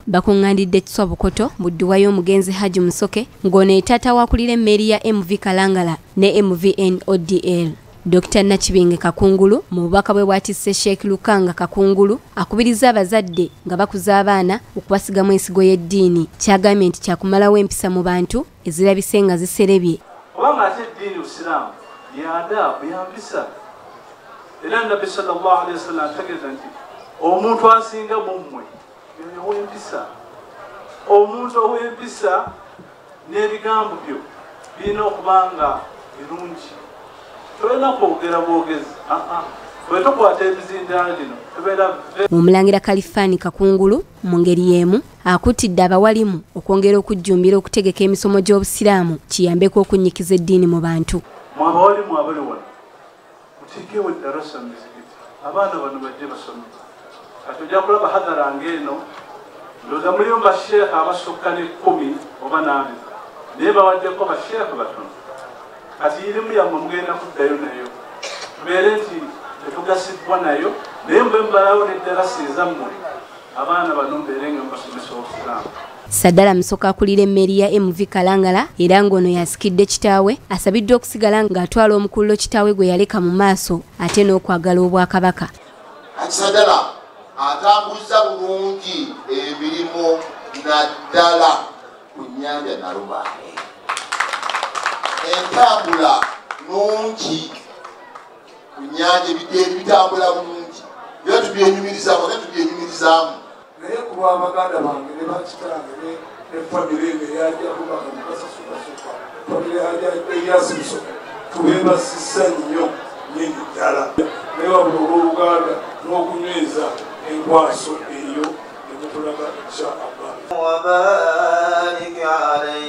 bakungaanidde Kiswa Bukoto mu Edduwa y'omugenzi Hajji Musoke ng'ono taata waakulira emmeri ya MV Kalangala ne MVN ODL. Dr. Nakibinge Kakungulu mu bubaka bwe bwatisse Sheikh Lukanga Kakungulu akubiriza abazadde nga bakuza abaana okubasigamu ensigo y'eddiini kyagambye nti kyakumalawo empisa mu bantu ezirabise nga ziserebye. Kubanga ate eddiini Busiraamu yada buyambisa era Nabbi sallallahu alayhi wa sallam ategeeza nti omuntu asinga mu mmwe ow'empisa, omuntu ow'empisa n'ebigambo byo birina okuba nga birungi. Tolina kwogera bwogezi, bwe tokwata ebizindaala gino tubeera. Omulangira Kalifani Kakungulu mu ngeri y'emu akuutidde abawalimu okwongera okujjumbira okutegeka emisomo gy'Obusiraamu kiyambeko okunyikiza eddiini mu bantu. Mwabawalimu abali wano muteekewo eddarasa mu mizikiti, abaana bano bajje basome. Kati ojja kulaba hadhara ng'eno ndowooza mulimu basheekhe abasukka ne 10 oba 4 naye bawaddeko basheekhe batono. Kati irimu yammwe mugenda kuddayo nayo tubeere nti tetugasibbwa nayo naye mbe mbalawo n'eddarasa ezammwe abaana bano mbeere nga mbasomesa Obusiraamu. Saddala Musoke akulira emmeri ya MV Kalangala era ng'ono yasikidde kitaawe asabiddwa okusigala ng'atwala omukululo kitaawe gwe yaleka mu maaso ate n'okwagala Obwakabaka. Saddala atambuza bulungi emirimu naddala ku nnyanja Nalubaale. Entambula nungi ku nnyanja ebiddeeri bitambula bulungi era tubyenyumirizaamu era tubyenyumirizaamu. Naye ku lw'abaganda bange ne bakitange ne famire eno eyajja kubanga mukasasukasuka famire eyasimusoka tubeebasisa nnyo nnyini ddala naye wabula olw'Oluganda n'okunyweza enkwaso eyo ne mutulaga insha Allah.